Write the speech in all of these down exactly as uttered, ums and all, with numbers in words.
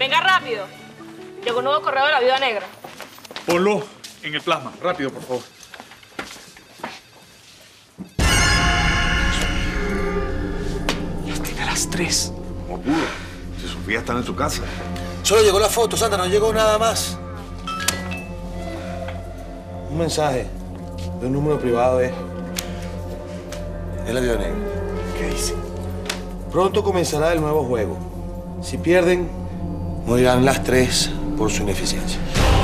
Venga rápido. Llegó un nuevo correo de la Viuda Negra. Ponlo en el plasma. Rápido, por favor. Las tiene a las tres. ¿Cómo pudo? Si Sofía está en su casa. Solo llegó la foto, Santa, no llegó nada más. Un mensaje de un número privado es... Es la Viuda Negra. ¿Qué dice? Pronto comenzará el nuevo juego. Si pierden, morirán las tres por su ineficiencia.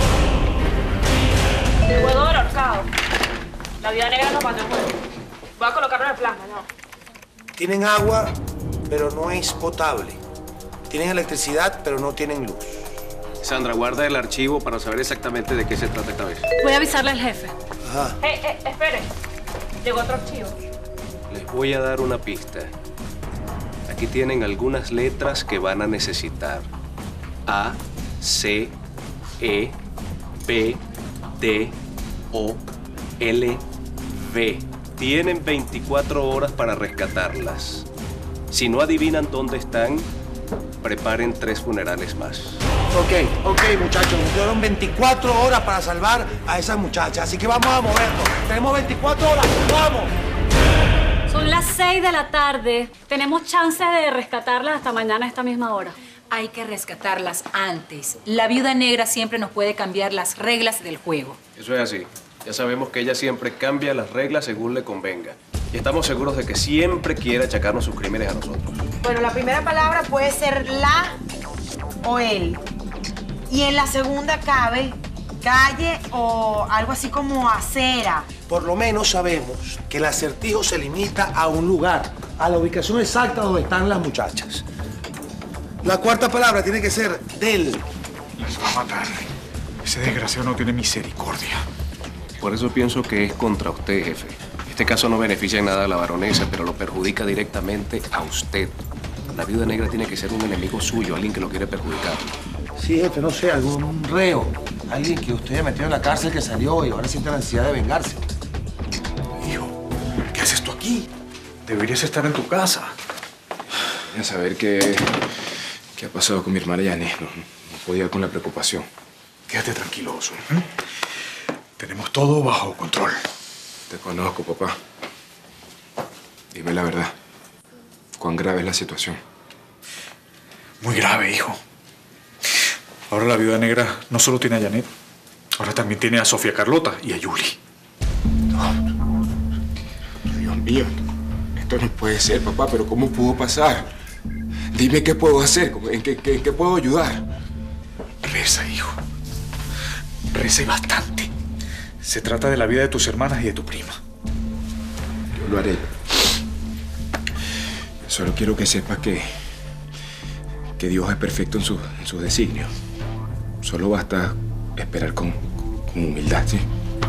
El juego del ahorcado. La Viuda Negra nos mandó el juego. Voy a colocarlo en el plasma, ¿no? Tienen agua, pero no es potable. Tienen electricidad, pero no tienen luz. Sandra, guarda el archivo para saber exactamente de qué se trata esta vez. Voy a avisarle al jefe. Ajá. Eh, eh, espere. Llegó otro archivo. Les voy a dar una pista. Aquí tienen algunas letras que van a necesitar. A, C, E, B, D, O, L, V. Tienen veinticuatro horas para rescatarlas. Si no adivinan dónde están, preparen tres funerales más. Ok, ok, muchachos. Nos dieron veinticuatro horas para salvar a esas muchachas. Así que vamos a movernos. Tenemos veinticuatro horas. ¡Vamos! Son las seis de la tarde. Tenemos chances de rescatarlas hasta mañana a esta misma hora. Hay que rescatarlas antes. La Viuda Negra siempre nos puede cambiar las reglas del juego. Eso es así. Ya sabemos que ella siempre cambia las reglas según le convenga. Y estamos seguros de que siempre quiere achacarnos sus crímenes a nosotros. Bueno, la primera palabra puede ser la o el. Y en la segunda cabe calle o algo así como acera. Por lo menos sabemos que el acertijo se limita a un lugar, a la ubicación exacta donde están las muchachas. La cuarta palabra tiene que ser del. Les va a matar. Ese desgraciado no tiene misericordia. Por eso pienso que es contra usted, jefe. Este caso no beneficia en nada a la baronesa, pero lo perjudica directamente a usted. La Viuda Negra tiene que ser un enemigo suyo, alguien que lo quiere perjudicar. Sí, jefe, no sé, algún reo. Alguien que usted metió en la cárcel que salió y ahora siente la necesidad de vengarse. Hijo, ¿qué haces tú aquí? Deberías estar en tu casa. Voy a saber qué, qué ha pasado con mi hermana Yani. No, no podía con la preocupación. Quédate tranquilo, Oso. ¿eh? Tenemos todo bajo control. Te conozco, papá. Dime la verdad. ¿Cuán grave es la situación? Muy grave, hijo. Ahora la Viuda Negra no solo tiene a Janet, ahora también tiene a Sofía Carlota y a Yuli. No. Dios mío, esto no puede ser, papá, pero ¿cómo pudo pasar? Dime qué puedo hacer, en qué, qué, qué puedo ayudar. Reza, hijo. Reza y bastante. Se trata de la vida de tus hermanas y de tu prima. Yo lo haré. Solo quiero que sepas que, que Dios es perfecto en, su, en sus designios. Solo basta esperar con, con humildad, ¿sí?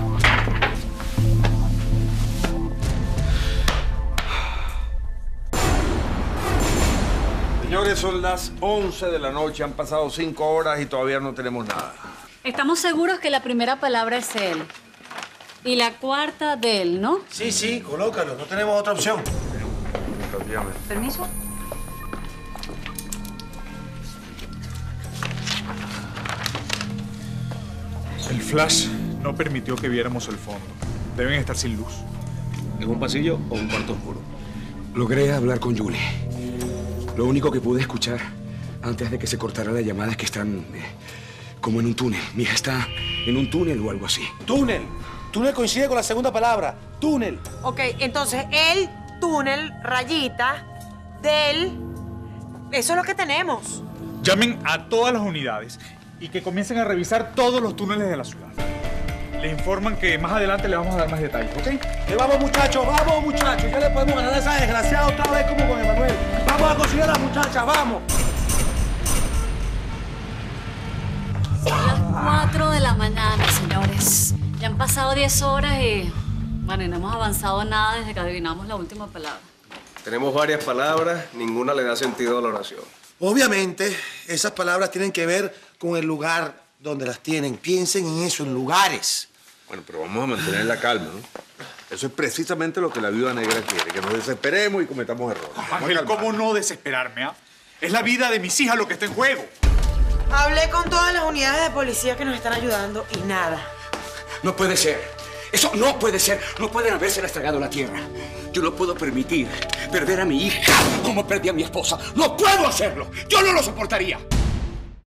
Señores, son las once de la noche, han pasado cinco horas y todavía no tenemos nada. Estamos seguros que la primera palabra es él. Y la cuarta del, ¿no? Sí, sí, colócalo. No tenemos otra opción. ¿Permiso? El flash no permitió que viéramos el fondo. Deben estar sin luz. ¿En un pasillo o un cuarto oscuro? Logré hablar con Yuli. Lo único que pude escuchar antes de que se cortara la llamada es que están eh, como en un túnel. Mi hija está en un túnel o algo así. Túnel. Túnel coincide con la segunda palabra. Túnel. Ok, entonces el túnel, rayita, del... Eso es lo que tenemos. Llamen a todas las unidades y que comiencen a revisar todos los túneles de la ciudad. Le informan que más adelante le vamos a dar más detalles, ¿ok? Que vamos, muchachos, vamos, muchachos. Ya le podemos ganar a esa desgraciada otra vez como con Emanuel. Vamos a conseguir a las muchachas, vamos. Son las cuatro de la mañana, señores. Ya han pasado diez horas y... Bueno, y no hemos avanzado nada desde que adivinamos la última palabra. Tenemos varias palabras, ninguna le da sentido a la oración. Obviamente, esas palabras tienen que ver con el lugar donde las tienen. Piensen en eso, en lugares. Bueno, pero vamos a mantener la calma, ¿no? Eso es precisamente lo que la Viuda Negra quiere, que nos desesperemos y cometamos errores. Ángel, ¿cómo no desesperarme, ah? Es la vida de mis hijas lo que está en juego. Hablé con todas las unidades de policía que nos están ayudando y nada. No puede ser. Eso no puede ser. No pueden habérselas tragado la tierra. Yo no puedo permitir perder a mi hija como perdí a mi esposa. ¡No puedo hacerlo! ¡Yo no lo soportaría!